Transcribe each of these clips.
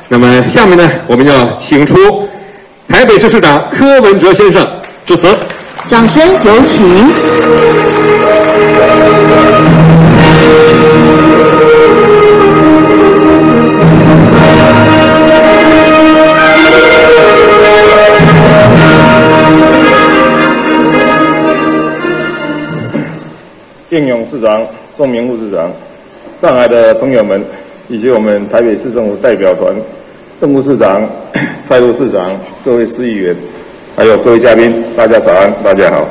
那么下面呢，我们要请出台北市市长柯文哲先生致辞， 掌声有请。 应勇市长、钟明副市长、上海的朋友们，以及我们台北市政府代表团、邓副市长、蔡副市长、各位市议员，还有各位嘉宾，大家早安，大家好。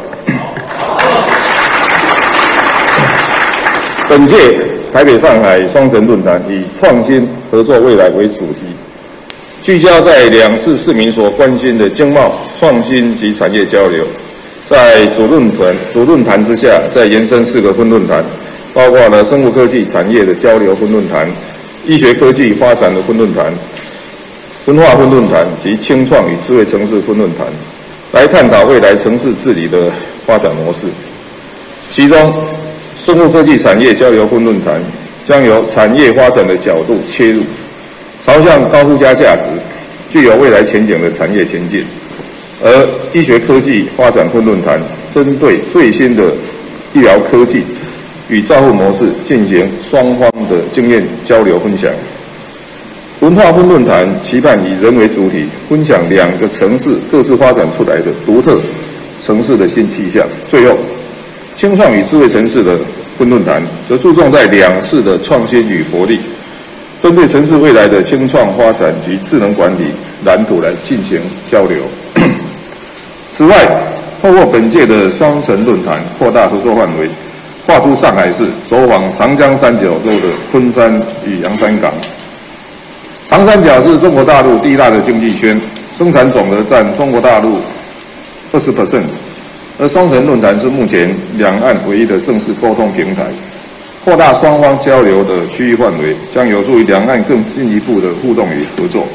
本届台北上海双城论坛以创新合作未来为主题，聚焦在两市市民所关心的经贸、创新及产业交流。在主论坛之下，再延伸4个分论坛，包括了生物科技产业的交流分论坛、医学科技发展的分论坛、文化分论坛及青创与智慧城市分论坛，来探讨未来城市治理的发展模式。其中，生物科技产业交流分论坛将由产业发展的角度切入，朝向高附加价值、具有未来前景的产业前进。而医学科技发展分论坛针对最新的医疗科技与照护模式进行双方的经验交流分享。文化分论坛期盼以人为主体，分享2个城市各自发展出来的独特城市的新气象。最后，青创与智慧城市的分论坛则注重在两市的创新与活力，针对城市未来的青创发展及智能管理蓝图来进行交流。此外，透过本届的双城论坛扩大合作范围，跨出上海市，走访长江三角洲的昆山与洋山港。长三角是中国大陆第1大的经济圈，生产总额占中国大陆20%，而双城论坛是目前两岸唯一的正式沟通平台。扩大双方交流的区域范围，将有助于两岸更进一步的互动与合作。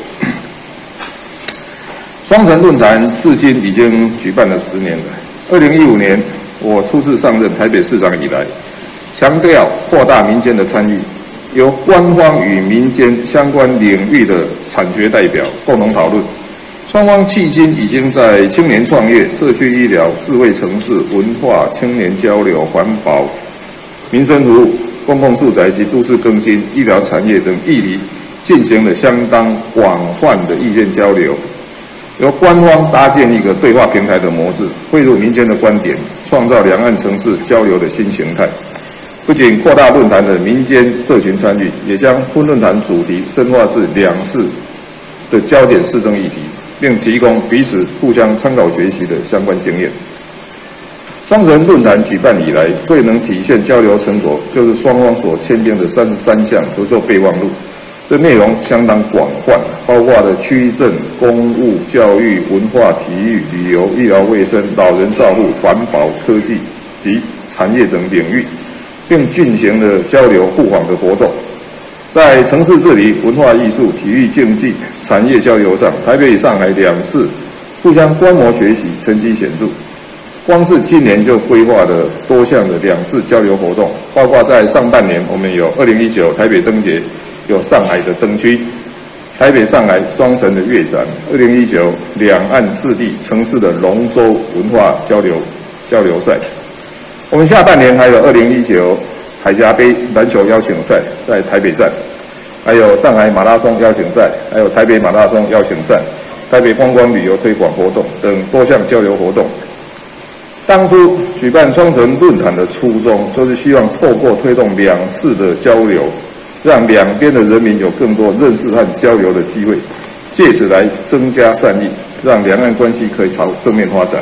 双城论坛至今已经举办了10年了。2015年我初次上任台北市长以来，强调扩大民间的参与，由官方与民间相关领域的产学代表共同讨论。双方迄今已经在青年创业、社区医疗、智慧城市、文化、青年交流、环保、民生服务、公共住宅及都市更新、医疗产业等议题进行了相当广泛的意见交流。由官方搭建一个对话平台的模式，汇入民间的观点，创造两岸城市交流的新形态。不仅扩大论坛的民间社群参与，也将分论坛主题深化至两市的焦点市政议题，并提供彼此互相参考学习的相关经验。双城论坛举办以来，最能体现交流成果，就是双方所签订的33项合作备忘录。这内容相当广泛，包括了区政、公务、教育、文化、体育、旅游、医疗卫生、老人照护、环保、科技及产业等领域，并进行了交流互访的活动。在城市治理、文化艺术、体育竞技、产业交流上，台北与上海两市互相观摩学习，成绩显著。光是今年就规划了多项的两市交流活动，包括在上半年我们有2019台北灯节，有上海的灯区，台北上海双城的乐展，2019两岸4地城市的龙舟文化交流赛。我们下半年还有2019海峡杯篮球邀请赛在台北站，还有上海马拉松邀请赛，还有台北马拉松邀请赛，台北观光旅游推广活动等多项交流活动。当初举办双城论坛的初衷，就是希望透过推动两市的交流，让两边的人民有更多认识和交流的机会，借此来增加善意，让两岸关系可以朝正面发展。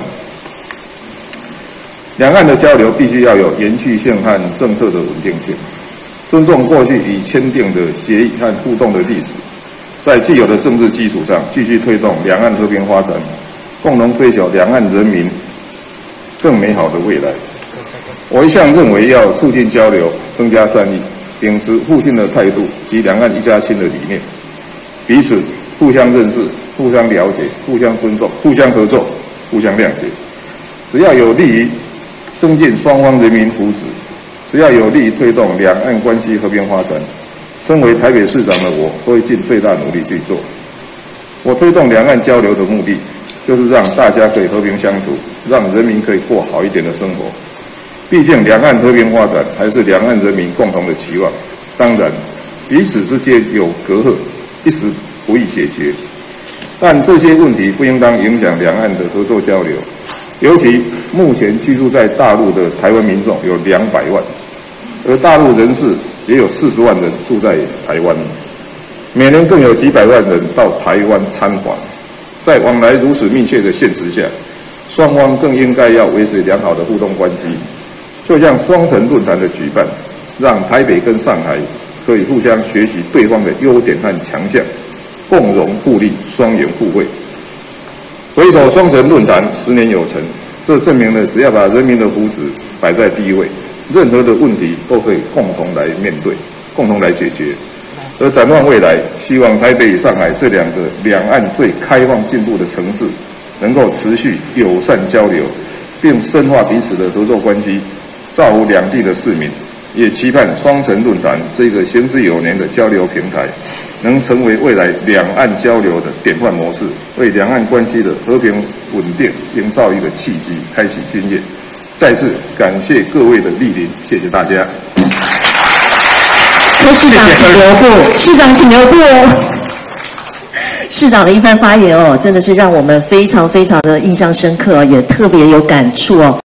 两岸的交流必须要有延续性和政策的稳定性，尊重过去已签订的协议和互动的历史，在既有的政治基础上继续推动两岸和平发展，共同追求两岸人民更美好的未来。我一向认为要促进交流，增加善意，秉持互信的态度及两岸一家亲的理念，彼此互相认识、互相了解、互相尊重、互相合作、互相谅解。只要有利于增进双方人民福祉，只要有利于推动两岸关系和平发展， 身为台北市长的我，会尽最大努力去做。我推动两岸交流的目的，就是让大家可以和平相处，让人民可以过好一点的生活。毕竟两岸和平发展还是两岸人民共同的期望。当然，彼此之间有隔阂，一时不易解决。但这些问题不应当影响两岸的合作交流。尤其目前居住在大陆的台湾民众有200万，而大陆人士也有40万人住在台湾，每年更有几百万人到台湾参访。在往来如此密切的现实下，双方更应该要维持良好的互动关系。就像双城论坛的举办，让台北跟上海可以互相学习对方的优点和强项，共荣互利，双赢互惠。回首双城论坛10年有成，这证明了只要把人民的福祉摆在第一位，任何的问题都可以共同来面对，共同来解决。而展望未来，希望台北与上海这2个两岸最开放进步的城市，能够持续友善交流，并深化彼此的合作关系，造福两地的市民。也期盼双城论坛这个行之有年的交流平台，能成为未来两岸交流的典范模式，为两岸关系的和平稳定营造一个契机，开启新页。再次感谢各位的莅临，谢谢大家。 柯市长请留步，市长请留步。市长的一番发言哦，真的是让我们非常非常的印象深刻，也特别有感触哦。